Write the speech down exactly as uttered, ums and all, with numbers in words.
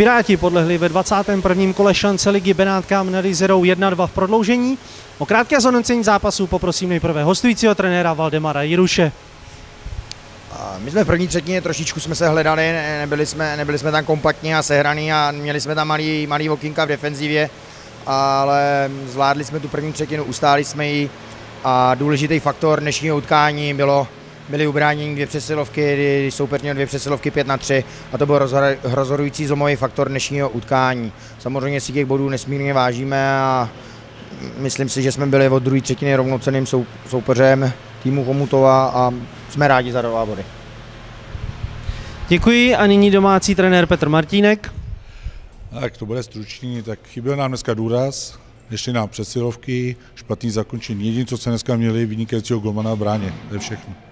Piráti podlehli ve dvacátém prvním kole šance ligy Benátkám nad Jizerou jedna dva v prodloužení. O krátké zhodnocení zápasu poprosím nejprve hostujícího trenéra Valdemara Jiruše. My jsme v první třetině trošičku jsme se hledali, nebyli jsme, nebyli jsme tam kompaktní a sehraný a měli jsme tam malý, malý okýnka v defenzivě, ale zvládli jsme tu první třetinu, ustáli jsme ji a důležitý faktor dnešního utkání bylo, byly ubránění dvě přesilovky, kdy soupeř měl dvě přesilovky pět na tři a to byl rozhodující zlomový faktor dnešního utkání. Samozřejmě si těch bodů nesmírně vážíme a myslím si, že jsme byli od druhé třetiny rovnocenným sou, soupeřem týmu Chomutova a jsme rádi za dva body. Děkuji a nyní domácí trenér Petr Martínek. Tak to bude stručný, tak chyběl nám dneska důraz, ještě nám přesilovky, špatný zakončení. Jediné, co se dneska měli, vynikajícího golmana v bráně, to je všechno.